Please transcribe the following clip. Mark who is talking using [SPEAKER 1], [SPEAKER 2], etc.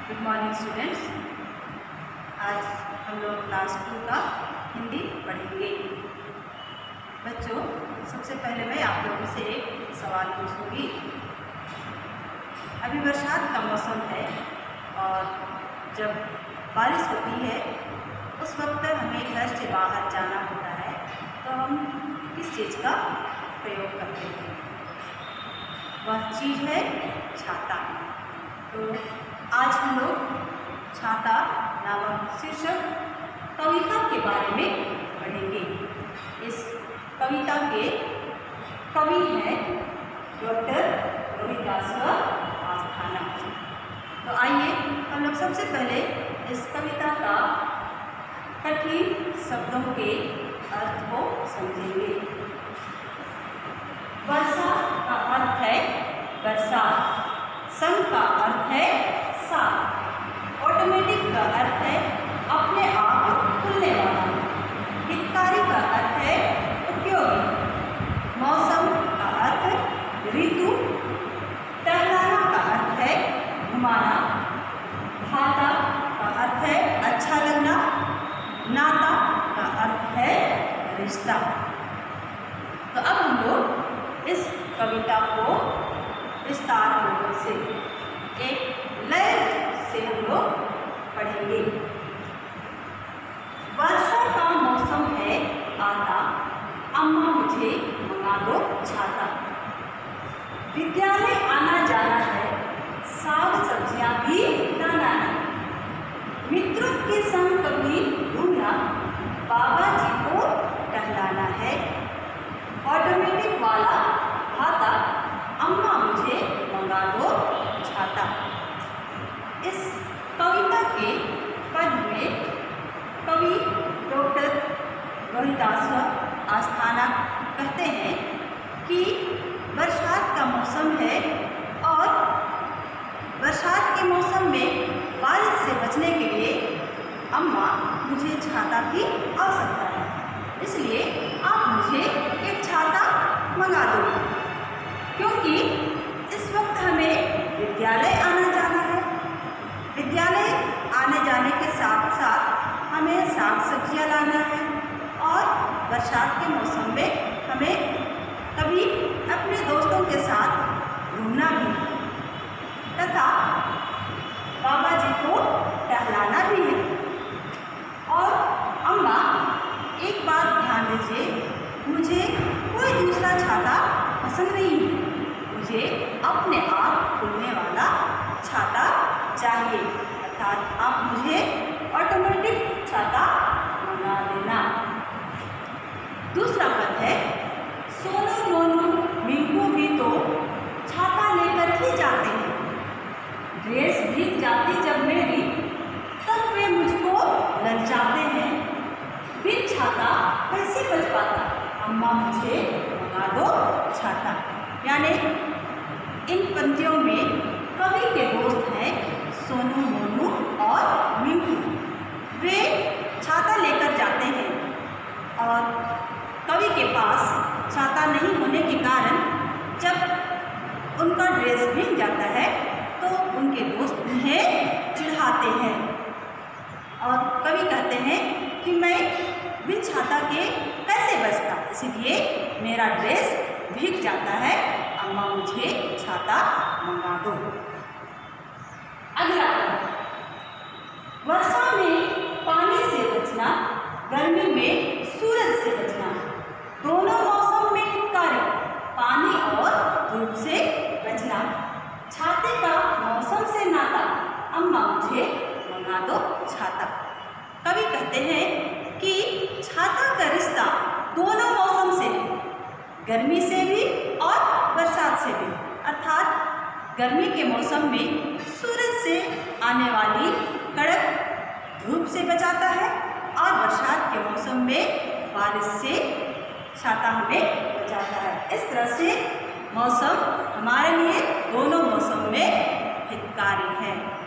[SPEAKER 1] Good morning students. आज हम लोग क्लास 2 का हिंदी पढ़ेंगे। बच्चों, सबसे पहले मैं आप लोगों से एक सवाल पूछूंगी। अभी बरसात का मौसम है और जब बारिश होती है उस वक्त हमें घर से बाहर जाना होता है, तो हम किस चीज़ का प्रयोग करते हैं? वह चीज़ है छाता। तो आज हम लोग छाता नामक शीर्षक कविता के बारे में पढ़ेंगे। इस कविता के कवि हैं डॉक्टर रोहिदास आस्थाना। तो आइए हम लोग सबसे पहले इस कविता का कठिन शब्दों के अर्थ को समझेंगे। वर्षा का अर्थ है बरसात, संग का अर्थ है साथ, ऑटोमेटिक का अर्थ है अपने आप खुलने वाला, हितकारी का अर्थ है उपयोगी, मौसम का अर्थ ऋतु, टहलाना का अर्थ है घुमाना, भाता का अर्थ है अच्छा लगना, नाता का अर्थ है रिश्ता। तो अब हम लोग इस कविता को विस्तार पूर्वक से एक लय से हम लोग पढ़ेंगे। वर्षा का मौसम है आता, अम्मा मुझे मंगा दो छाता। विद्यालय आना जाना है, साग सब्जियां भी लाना है। मित्रों के संग कभी घूमना, बाबा जी को टहलाना है। ऑटोमेटिक वाला भाता, अम्मा मुझे मंगा दो छाता। इस कविता के पद में कवि डॉक्टर रोहिदास आस्थाना कहते हैं कि बरसात का मौसम है और बरसात के मौसम में बारिश से बचने के लिए अम्मा मुझे छाता की आवश्यकता है, इसलिए आप मुझे एक छाता मंगा दो, क्योंकि इस वक्त हमें विद्यालय आना जाना है। विद्यालय आने जाने के साथ साथ हमें साग सब्जियां लाना है और बरसात के मौसम में हमें कभी अपने दोस्तों के साथ घूमना भी तथा बाबा जी को टहलाना भी है। और अम्मा, एक बात ध्यान दीजिए, मुझे कोई दूसरा छाता पसंद नहीं है, मुझे अपने आप खुलने वाला छाता चाहिए, अर्थात आप मुझे ऑटोमेटिक छाता मंगा देना। दूसरा पद है सोनू मोनू मिंकू भी तो छाता लेकर ही जाते हैं। ड्रेस भीग जाती जब मेरी, तब वे मुझको ललचाते हैं। बिन छाता कैसे बच पाता, अम्मा मुझे मंगा दो छाता। यानी इन पंक्तियों में कवि के दोस्त हैं सोनू मोनू और मिंकू। वे छाता लेकर जाते हैं और कवि के पास छाता नहीं होने के कारण जब उनका ड्रेस भीग जाता है तो उनके दोस्त उन्हें चिढ़ाते हैं और कवि कहते हैं कि मैं बिन छाता के कैसे बचता, इसलिए मेरा ड्रेस भीग जाता है, अम्मा मुझे छाता मंगा दो। अगला वर्षा में पानी से बचना, गर्मी में सूरज से बचना, दोनों मौसम में हितकारी, पानी और धूप से बचना। छाते का मौसम से नाता, अम्मा मुझे मंगा दो छाता। कवि कहते हैं कि छाता का रिश्ता दोनों मौसम से है, गर्मी से भी और बरसात से भी, अर्थात गर्मी के मौसम में सूरज से आने वाली कड़क धूप से बचाता है और बरसात के मौसम में बारिश से छाता हमें बचाता है। इस तरह से मौसम हमारे लिए दोनों मौसम में हितकारी है।